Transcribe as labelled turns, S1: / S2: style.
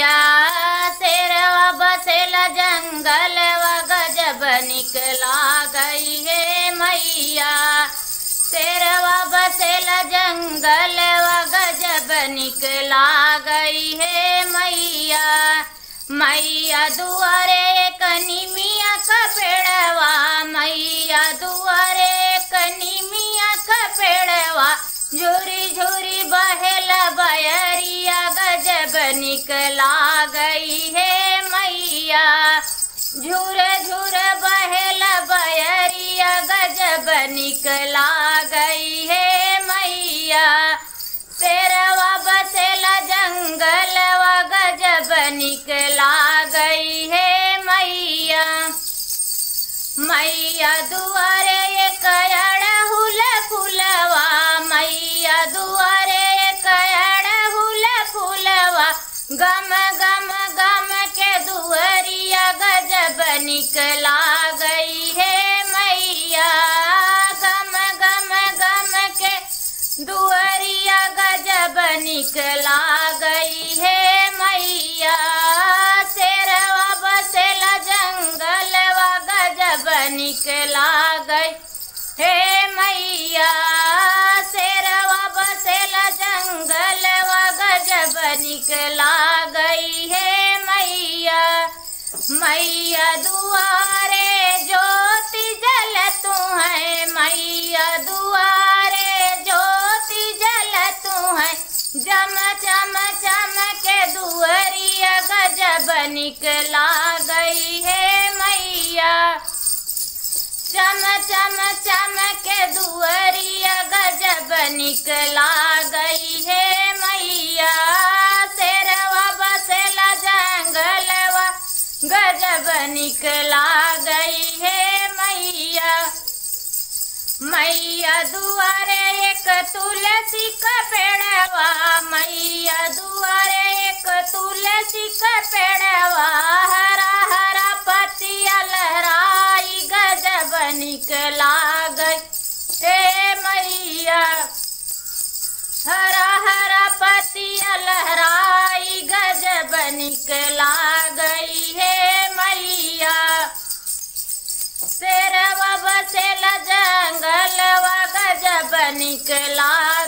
S1: मैया शेरवा बसेला जंगल व गजब निकला गई है मैया। शेरवा बसेला जंगल व गजब निकला गई है मैया। मैया दुआरे कनिमिया का पेड़वा, मैया दुआरे कनिमिया का पेड़वा, झूरी झूरी बहेला बयरिया गजब निकला गई है मैया। झूर झूर बहेला बयरिया गजब निकला गई है मैया। शेरवा बसेला जंगल व गजब निकला गई है मैया। मैया दुआरे एक अड़हुल फुलवा, मैया दुआरे एक अड़हुल फुलवा, गम गम गम के दुआरिया गजब निकला गई है मैया। गम गम गम के दुआरिया गजब निकला गई है मैया। शेरवा बसेला जंगल व गजब निकला गई हे मैया। शेरवा बसेला जंगल व गजब निकला गई है मैया। मैया दुआरे ज्योति जल तू है, मैया दुआरे ज्योति जल तू है, जम चम चम के दुआरिया गजब निकला गई है मैया। चम चम चम के दुआरिया गजब निकला गई है मैया। शेरवा बसेला जंगल व गजब निकला गई है मैया। मैया दुआरे एक तुलसी का पेड़वा, मैया दुआरे एक तुलसी का पेड़वा, हरा हरा पत्तिया लहराई गजब निकला गई हे मैया। हरा हरा पत्तिया लहराई गजब निकला गई है मैया। शेरवा बसेला जंगल व गजब निकला